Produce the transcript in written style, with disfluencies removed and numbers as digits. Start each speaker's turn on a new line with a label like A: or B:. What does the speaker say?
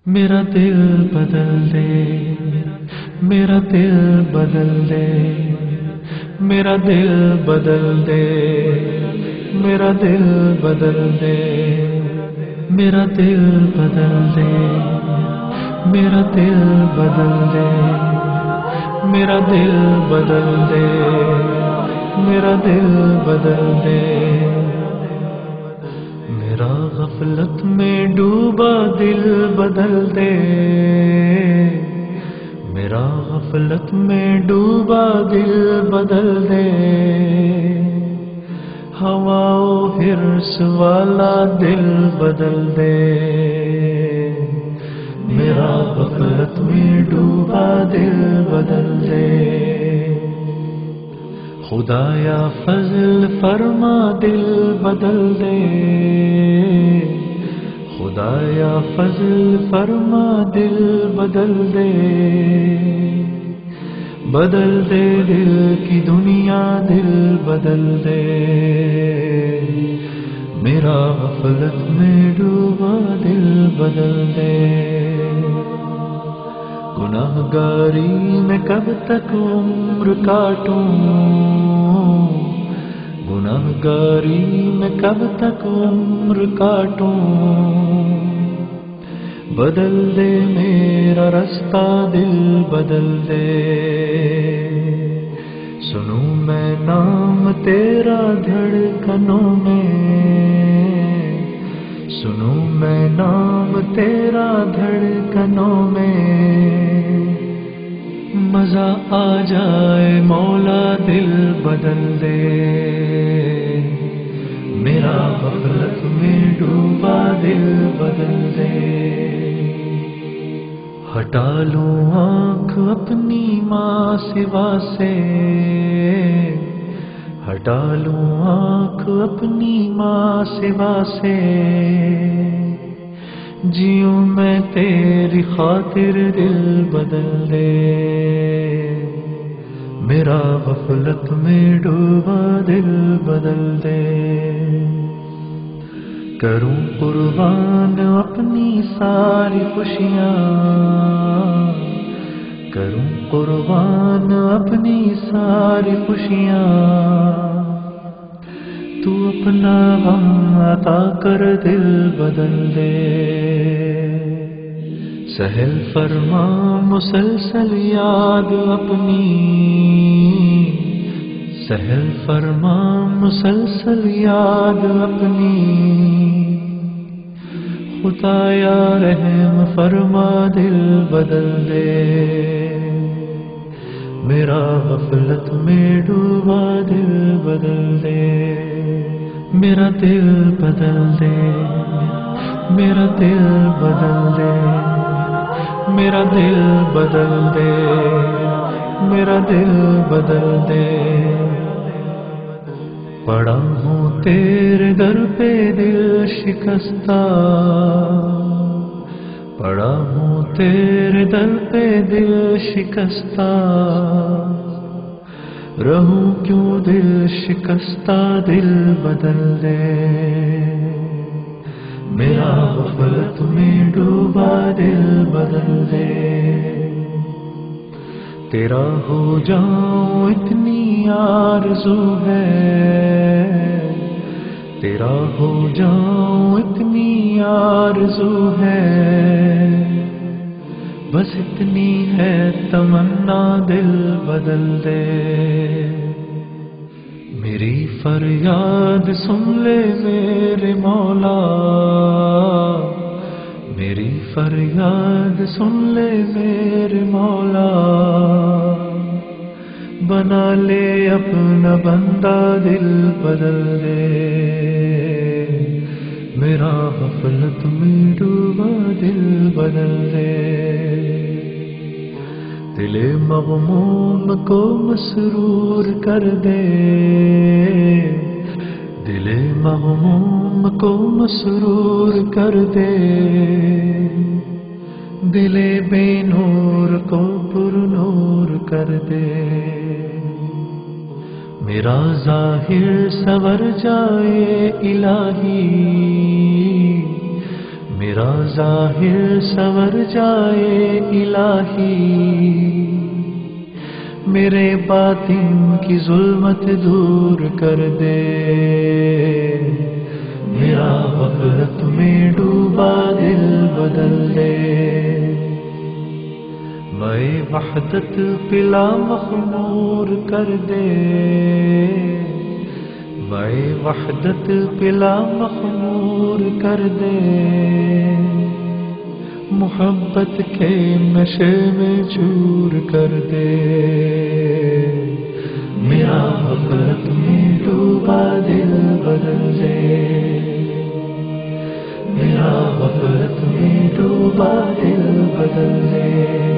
A: میرا دل بدل دے، میرا دل بدل دے، میرا دل بدل دے، میرا دل بدل دے، میرا دل بدل دے، میرا دل بدل دے، میرا دل بدل دے، میرا دل بدل دے۔ میرا غفلت میں ڈوبا دل بدل دے، میرا غفلت میں ڈوبا دل بدل دے، ہوا و حرص والا دل بدل دے، میرا غفلت میں ڈوبا دل بدل دے۔ خدایا فضل فرما دل بدل دے، خدایا فضل فرما دل بدل دے، بدل دے دل کی دنیا دل بدل دے، میرا غفلت میں ڈوبا دل بدل دے۔ گناہ گاری میں کب تک عمر کاٹوں، گناہ گاری میں کب تک عمر کاٹوں، بدل دے میرا رستہ دل بدل دے، سنوں میں نام تیرا دھڑکنوں میں، سنوں میں نام تیرا دھڑکنوں میں، مزہ آ جائے مولا دل بدل دے، میرا غفلت میں ڈوبا دل بدل دے۔ ہٹا لوں آنکھ اپنی ماں سوا سے، ہٹا لوں آنکھ اپنی ماں سوا سے، جیوں میں تیری خاطر دل بدل دے، میرا غفلت میں ڈوبا دل بدل دے۔ کروں قربان اپنی ساری خوشیاں، کروں قربان اپنی ساری خوشیاں، تو اپنا غم عطا کر دل بدل دے، سہل فرما مسلسل یاد اپنی، سہل فرما مسلسل یاد اپنی، خدایا رحم فرما دل بدل دے، میرا غفلت میں ڈوبا دل بدل دے، میرا دل بدل دے، میرا دل بدل دے، میرا دل بدل دے، میرا دل بدل دے۔ پڑا ہوں تیرے در پہ دل شکستہ، پڑا ہوں تیرے در پہ دل شکستہ، رہوں کیوں دل شکستہ دل بدل دے، میرا غفلت میں ڈوبا دل بدل دے۔ تیرا ہو جاؤں اتنی آرزو ہے، تیرا ہو جاؤں اتنی آرزو ہے، بس اتنی ہے تمنا دل بدل دے، میری فریاد سن لے میرے مولا، میری فریاد سن لے میرے مولا، بنا لے اپنا بندہ دل بدل دے، میرا غفلت میں ڈوبا دل بدل دے، دل مغموم کو مسرور کر دے، دل مغموم کو مسرور کر دے، دل بے نور کو پر نور کر دے، میرا ظاہر سنور جائے الہی، میرا ظاہر سنور جائے الہی، میرے باطن کی ظلمت دور کر دے، میرا غفلت میں ڈوبا دل بدل دے، میں وحدت پلا مخمور کر دے، میں وحدت پلا مخمور کر دے، محبت کے نشے میں چور کر دے، میرا غفلت میں ڈوبا دل بدل دے، میرا غفلت میں ڈوبا دل بدل دے۔